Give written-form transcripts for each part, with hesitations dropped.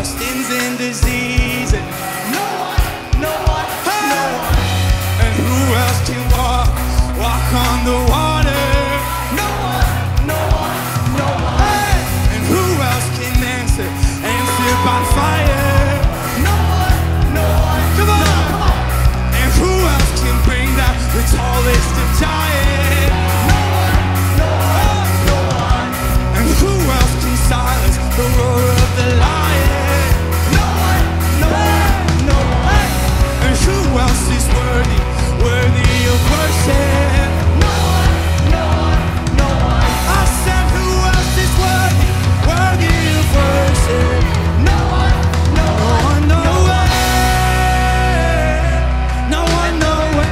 sins and diseases. No one, no one, no one. And who else can walk on the water? No one, no one, no one. Hey! And who else can answer by fire? No one, no one. Come on, no, come on. And who else can bring down the tallest of giants? No one, no one, no one. And who else can silence the roar of the lion? No one, no one, no one. And who else is worthy of worship? No one, no one, no one. I said, who else is worthy of worship? No one, no one, no way. No one, no way.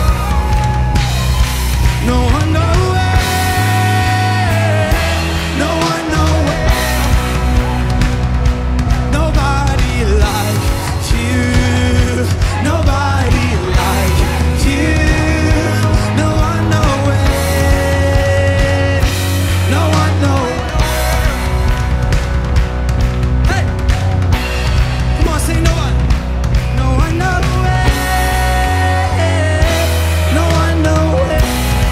No one, no way. No one, no way. Nobody like you. Nobody like you. No one, no way. No one, no way. Hey! Come on, say no one. No one, no way. No one, no way.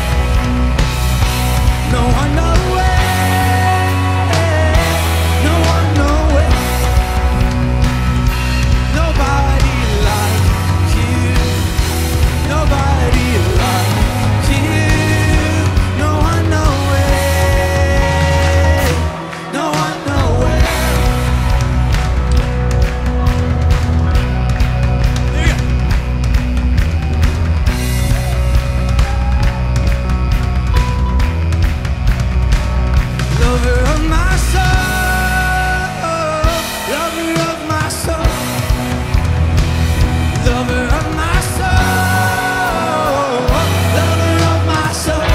No one, no way. No one, no way. Nobody like you. Nobody like you. No one, no way. No one, no way. There you go. Lover of my soul, lover of my soul, lover of my soul, lover of my soul.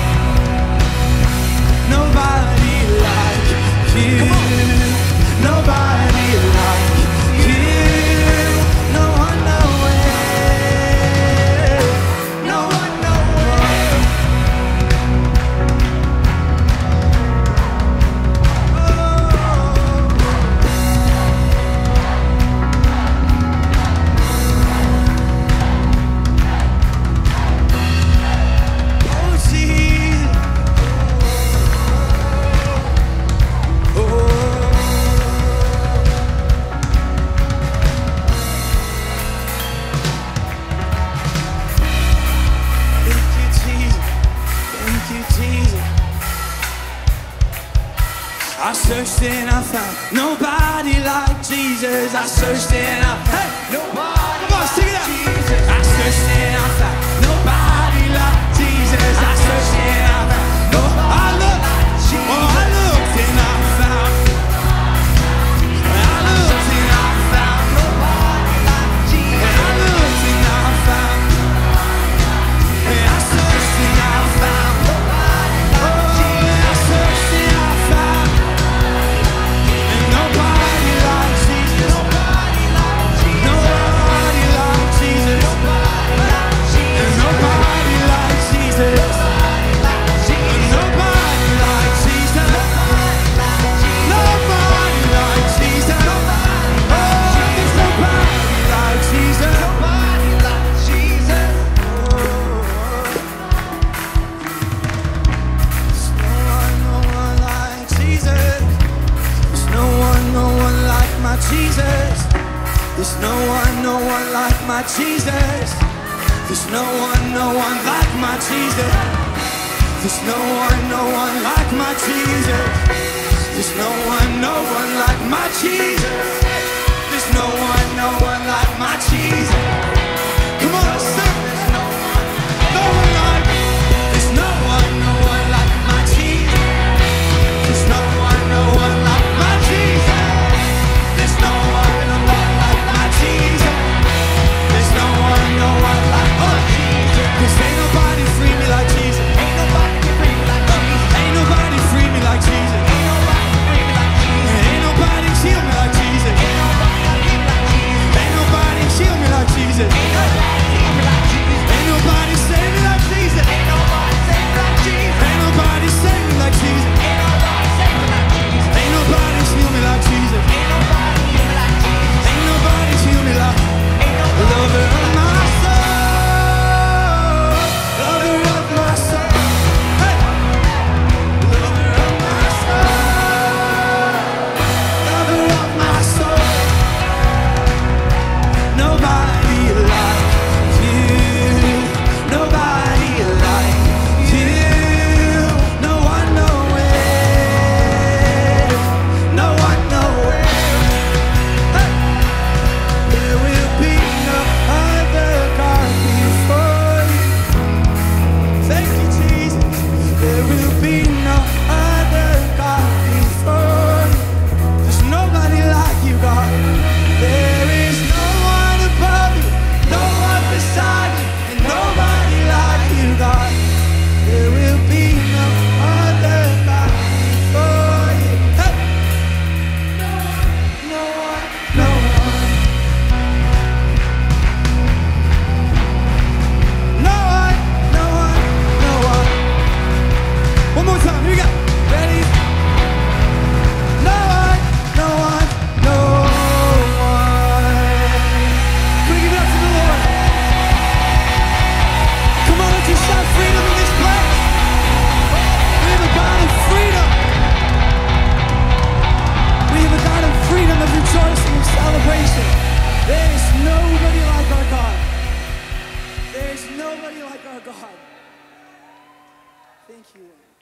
Nobody like you. Nobody like you. No one, no way. No one, no way. Oh, Jesus. Oh. Thank you, Jesus. Thank you, Jesus. I searched and I found nobody like Jesus. I searched and I found nobody. Come on, sing it out. Jesus. I searched and I found nobody like Jesus. I searched and I found nobody. I looked and I found. I looked and I found nobody like Jesus. And I looked and I found. And I searched and I found nobody like Jesus. I searched and I found. And nobody like Jesus. Nobody like Jesus. Nobody like Jesus. Nobody like Jesus. And nobody like Jesus. Nobody like Jesus. Nobody like Jesus. Nobody like Jesus. Oh, there's nobody like Jesus. Nobody like Jesus. There's no one like my Jesus. There's no one like my Jesus. There's no one like my Jesus. There's no one like my Jesus. There's no one like my Jesus. There's no one like my Jesus. Come on, sing. There's no one like. There's no one like my Jesus. There's no one like my Jesus. There's no one like my Jesus. There's no one like my Jesus. 'Cause ain't nobody free me like Jesus. Ain't nobody can free me like Jesus. Ain't nobody like our God. Thank you, Lord.